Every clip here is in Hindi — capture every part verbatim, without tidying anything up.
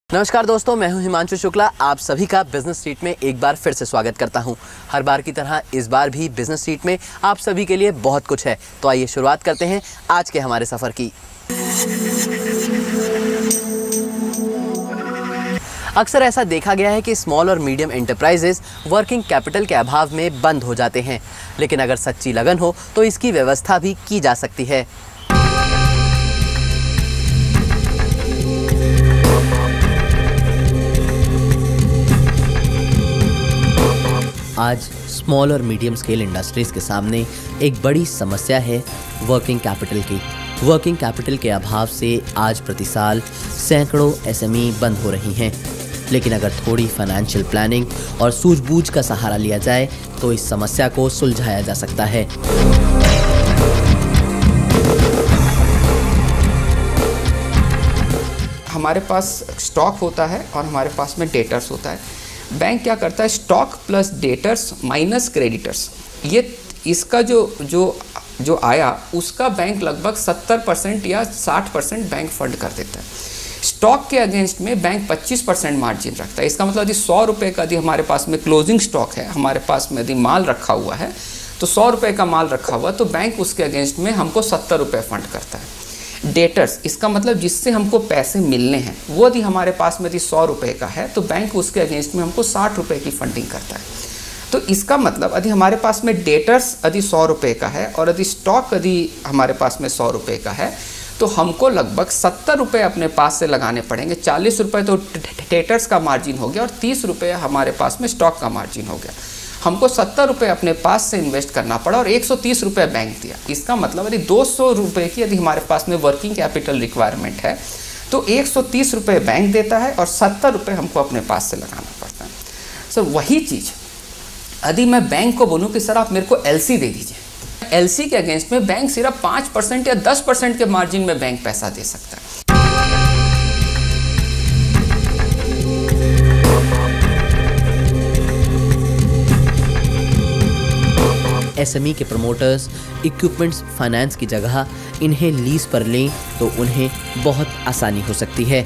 नमस्कार दोस्तों, मैं हूं हिमांशु शुक्ला। आप सभी का बिजनेस स्ट्रीट में एक बार फिर से स्वागत करता हूं। हर बार की तरह इस बार भी बिजनेस स्ट्रीट में आप सभी के लिए बहुत कुछ है। तो आइए शुरुआत करते हैं आज के हमारे सफ़र की। अक्सर ऐसा देखा गया है कि स्मॉल और मीडियम एंटरप्राइजेस वर्किंग कैपिटल के अभाव में बंद हो जाते हैं, लेकिन अगर सच्ची लगन हो तो इसकी व्यवस्था भी की जा सकती है। आज स्मॉल और मीडियम स्केल इंडस्ट्रीज़ के सामने एक बड़ी समस्या है वर्किंग कैपिटल की। वर्किंग कैपिटल के अभाव से आज प्रति साल सैकड़ों एसएमई बंद हो रही हैं, लेकिन अगर थोड़ी फाइनेंशियल प्लानिंग और सूझबूझ का सहारा लिया जाए तो इस समस्या को सुलझाया जा सकता है। हमारे पास स्टॉक होता है और हमारे पास में डेटर्स होता है। बैंक क्या करता है, stock plus debtors minus creditors, ये इसका जो जो जो आया उसका बैंक लगभग सत्तर परसेंट या साठ परसेंट बैंक फंड कर देता है। स्टॉक के अगेंस्ट में बैंक पच्चीस परसेंट मार्जिन रखता है। इसका मतलब यदि सौ रुपये का यदि हमारे पास में क्लोजिंग स्टॉक है, हमारे पास में यदि माल रखा हुआ है तो सौ रुपये का माल रखा हुआ तो बैंक उसके अगेंस्ट में हमको सत्तर रुपये फंड करता है। डेटर्स, इसका मतलब जिससे हमको पैसे मिलने हैं वो यदि हमारे पास में यदि सौ रुपये का है तो बैंक उसके अगेंस्ट में हमको साठ रुपये की फंडिंग करता है। तो इसका मतलब यदि हमारे पास में डेटर्स यदि सौ रुपये का है और यदि स्टॉक यदि हमारे पास में सौ रुपये का है तो हमको लगभग सत्तर रुपये अपने पास से लगाने पड़ेंगे। चालीस रुपये तो डेटर्स का मार्जिन हो गया और तीस रुपये हमारे पास में स्टॉक का मार्जिन हो गया। हमको सत्तर रुपये अपने पास से इन्वेस्ट करना पड़ा और एक सौ तीस रुपये बैंक दिया। इसका मतलब यदि दो सौ रुपये की यदि हमारे पास में वर्किंग कैपिटल रिक्वायरमेंट है तो एक सौ तीस रुपये बैंक देता है और सत्तर रुपये हमको अपने पास से लगाना पड़ता है। सर वही चीज़ यदि मैं बैंक को बोलूँ कि सर आप मेरे को एलसी दे दीजिए, एलसी के अगेंस्ट में बैंक सिर्फ पाँच परसेंट या दस परसेंट के मार्जिन में बैंक पैसा दे सकता है। एसएमई के प्रमोटर्स इक्विपमेंट्स फाइनेंस की जगह इन्हें लीज पर लें तो उन्हें बहुत आसानी हो सकती है।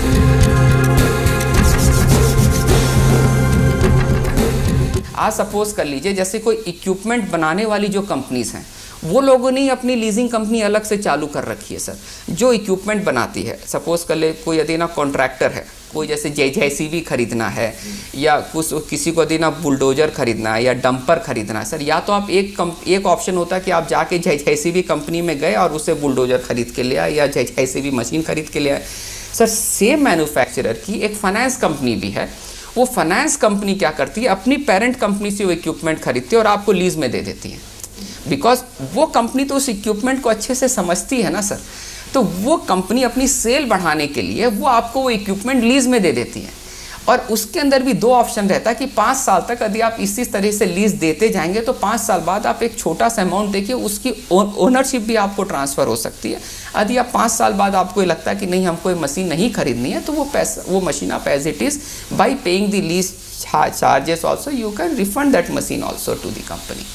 आज सपोज कर लीजिए जैसे कोई इक्विपमेंट बनाने वाली जो कंपनीज हैं वो लोगों ने अपनी लीजिंग कंपनी अलग से चालू कर रखी है। सर जो इक्विपमेंट बनाती है, सपोज कर ले कोई यदि ना कॉन्ट्रैक्टर है, कोई जैसे जे जेसीबी खरीदना है या कुछ किसी को यदि ना बुलडोजर खरीदना है या डंपर खरीदना है, सर या तो आप एक एक ऑप्शन होता है कि आप जाके जे जेसीबी कंपनी में गए और उससे बुलडोजर खरीद के ले आए या जे जेसीबी मशीन खरीद के ले आए। सर सेम मैन्युफैक्चरर की एक फाइनेंस कंपनी भी है। वो फाइनेंस कंपनी क्या करती है, अपनी पेरेंट कंपनी से वो इक्विपमेंट खरीदती है और आपको लीज में दे देती है, बिकॉज वो कंपनी तो उस इक्विपमेंट को अच्छे से समझती है ना सर। तो वो कंपनी अपनी सेल बढ़ाने के लिए वो आपको वो इक्विपमेंट लीज में दे देती है और उसके अंदर भी दो ऑप्शन रहता है कि पाँच साल तक यदि आप इसी तरह से लीज देते जाएंगे तो पाँच साल बाद आप एक छोटा सा अमाउंट देखिए उसकी ओनरशिप भी आपको ट्रांसफ़र हो सकती है। यदि आप पाँच साल बाद आपको ये लगता है कि नहीं हमको ये मशीन नहीं खरीदनी है तो वो पैसा वो मशीन आप as it is by paying the lease charges also you can refund that machine also to the company.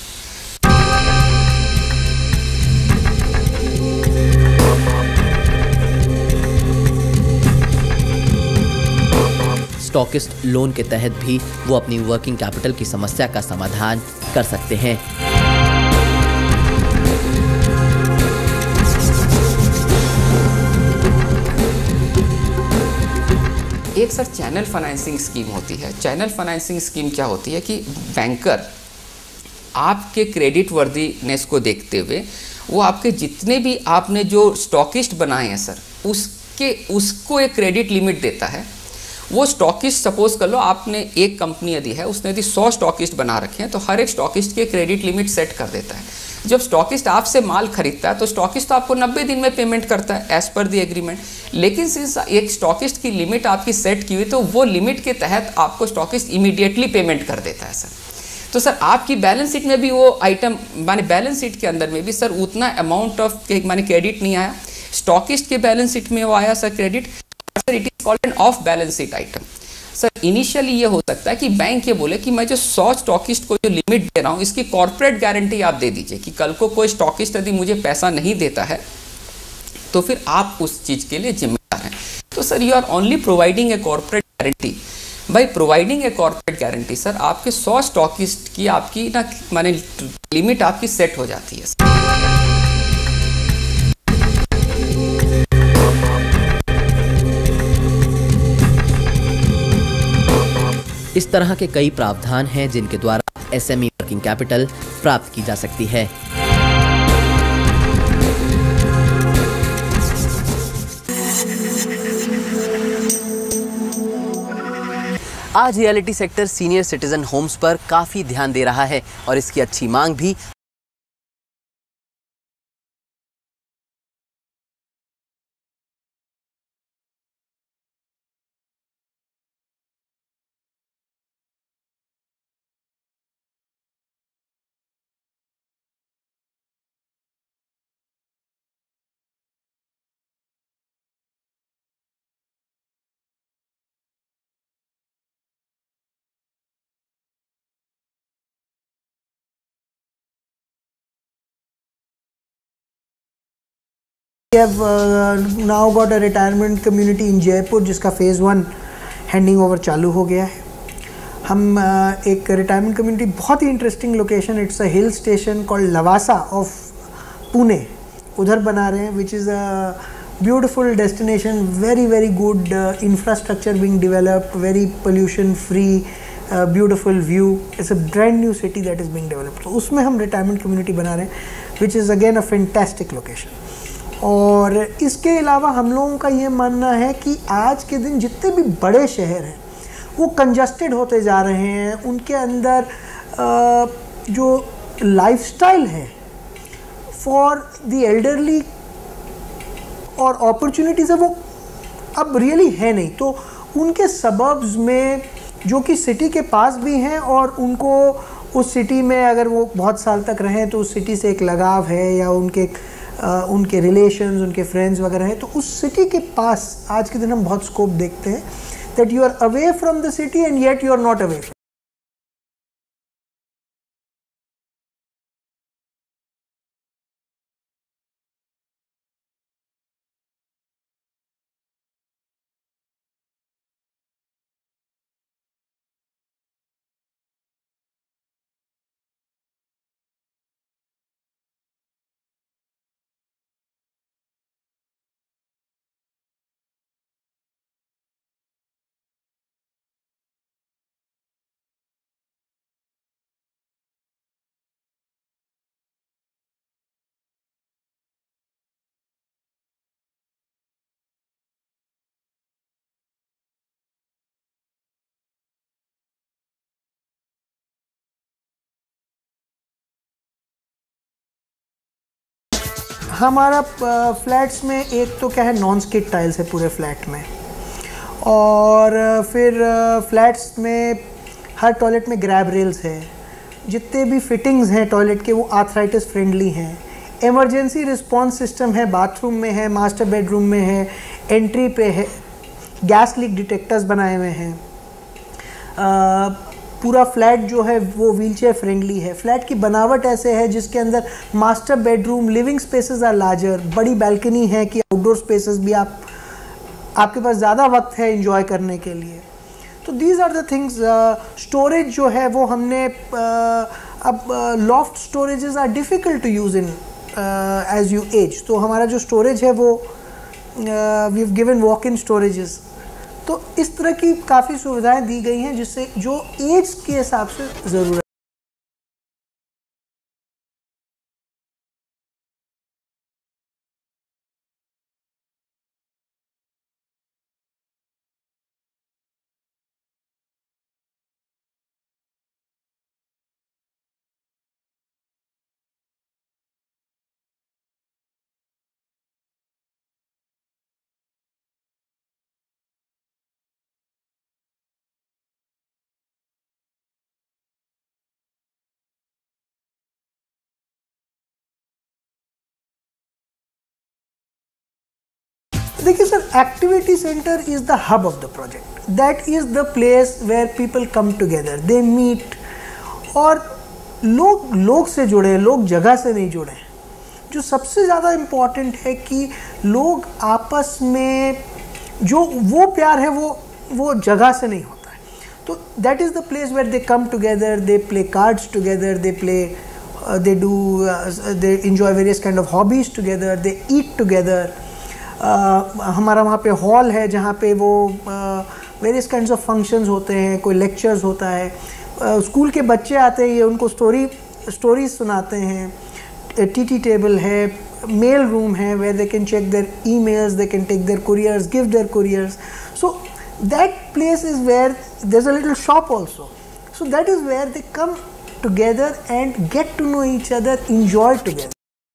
Stockist loan के तहत भी वो अपनी वर्किंग कैपिटल की समस्या का समाधान कर सकते हैं। एक सर चैनल फाइनेंसिंग स्कीम होती है। चैनल फाइनेंसिंग स्कीम क्या होती है कि बैंकर आपके क्रेडिट वर्दीनेस को देखते हुए वो आपके जितने भी आपने जो स्टॉकिस्ट बनाए हैं सर उसके उसको एक क्रेडिट लिमिट देता है। वो स्टॉकिस्ट सपोज कर लो आपने एक कंपनी यदि है उसने यदि सौ स्टॉकिस्ट बना रखे हैं तो हर एक स्टॉकिस्ट के क्रेडिट लिमिट सेट कर देता है। जब स्टॉकिस्ट आपसे माल खरीदता है तो स्टॉकिस्ट तो आपको नब्बे दिन में पेमेंट करता है एज पर द एग्रीमेंट, लेकिन सिंस एक स्टॉकिस्ट की लिमिट आपकी सेट की हुई तो वो लिमिट के तहत आपको स्टॉकिस्ट इमीडिएटली पेमेंट कर देता है सर। तो सर आपकी बैलेंस शीट में भी वो आइटम माने बैलेंस शीट के अंदर में भी सर उतना अमाउंट ऑफ माने क्रेडिट नहीं आया, स्टॉकिस्ट के बैलेंस शीट में वो आया sir credit. Sir it is called an off balance sheet item. Sir initially ये हो सकता है कि बैंक ये बोले कि मैं जो सौ स्टॉकिस्ट को जो लिमिट दे रहा हूँ इसकी कॉर्पोरेट गारंटी आप दे दीजिए कि कल को कोई स्टॉकिस्ट यदि मुझे पैसा नहीं देता है तो फिर आप उस चीज़ के लिए जिम्मेदार हैं। तो sir you are only providing a corporate guarantee. By providing a corporate guarantee sir आपके सौ स्टॉकिस्ट की आपकी ना माने लिमिट आपकी सेट हो जाती है। इस तरह के कई प्रावधान हैं जिनके द्वारा एसएमई वर्किंग कैपिटल प्राप्त की जा सकती है। आज realty sector senior citizen homes पर काफी ध्यान दे रहा है और इसकी अच्छी मांग भी We have uh, now got a retirement community in Jaipur जिसका फेज़ वन हैंडिंग ओवर चालू हो गया है। हम uh, एक रिटायरमेंट कम्युनिटी बहुत ही interesting location, it's a hill station called Lavasa of Pune, उधर बना रहे हैं, which is a beautiful destination, very very good infrastructure being developed, very pollution free, beautiful view, it's a brand new city that is being developed. तो उसमें हम रिटायरमेंट कम्युनिटी बना रहे हैं which is again a fantastic location. और इसके अलावा हम लोगों का ये मानना है कि आज के दिन जितने भी बड़े शहर हैं वो कंजस्टेड होते जा रहे हैं, उनके अंदर जो लाइफस्टाइल है फॉर द एल्डरली और अपॉर्चुनिटीज़ है वो अब रियली है नहीं। तो उनके सबर्ब्स में जो कि सिटी के पास भी हैं और उनको उस सिटी में अगर वो बहुत साल तक रहें तो उस सिटी से एक लगाव है या उनके Uh, उनके रिलेशंस, उनके फ्रेंड्स वगैरह हैं, तो उस सिटी के पास आज के दिन हम बहुत स्कोप देखते हैं that you are away from the city and yet you are not away. हमारा फ्लैट्स में एक तो क्या है, नॉन स्किड टाइल्स है पूरे फ्लैट में, और फिर फ्लैट्स में हर टॉयलेट में ग्रैब रेल्स है, जितने भी फिटिंग्स हैं टॉयलेट के वो आर्थराइटिस फ्रेंडली हैं, इमरजेंसी रिस्पॉन्स सिस्टम है, बाथरूम में है, मास्टर बेडरूम में है, एंट्री पे है, गैस लीक डिटेक्टर्स बनाए हुए हैं, पूरा फ्लैट जो है वो व्हीलचेयर फ्रेंडली है। फ्लैट की बनावट ऐसे है जिसके अंदर master bedroom, living spaces are larger, बड़ी बैल्कनी है कि आउटडोर स्पेसेस भी आप आपके पास ज़्यादा वक्त है एंजॉय करने के लिए। तो these are the things. Storage जो है वो हमने uh, अब loft storages are difficult to use in age you age, तो हमारा जो स्टोरेज है वो we have given walk in storages. तो इस तरह की काफ़ी सुविधाएं दी गई हैं जिससे जो एज के हिसाब से ज़रूरत। देखिए sir, activity centre is the hub of the project, that is the place where people come together, they meet, और लोग लोग से जुड़े, लोग जगह से नहीं जुड़े। जो सबसे ज़्यादा इम्पॉर्टेंट है कि लोग आपस में जो वो प्यार है वो वो जगह से नहीं होता है. तो that is the place where they come together, they play cards together, they play they do they enjoy various kind of hobbies together, they eat together. हमारा वहाँ पे हॉल है जहाँ पे वो वेरियस काइंड्स ऑफ फंक्शंस होते हैं, कोई लेक्चर्स होता है, स्कूल uh, के बच्चे आते हैं, ये उनको स्टोरी स्टोरीज सुनाते हैं. टी टेबल है, मेल रूम है where they can check their emails, they can take their couriers, give their couriers. So that place is where there's a little shop also. So that is where they come together and get to know each other, enjoy together.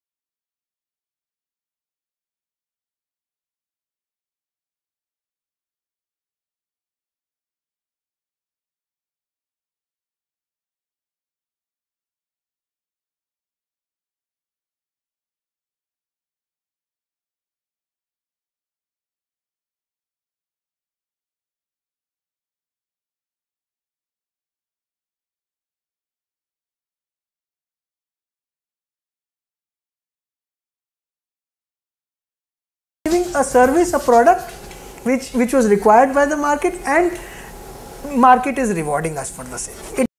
Giving a service, a product which which was required by the market, and market is rewarding us for the same. It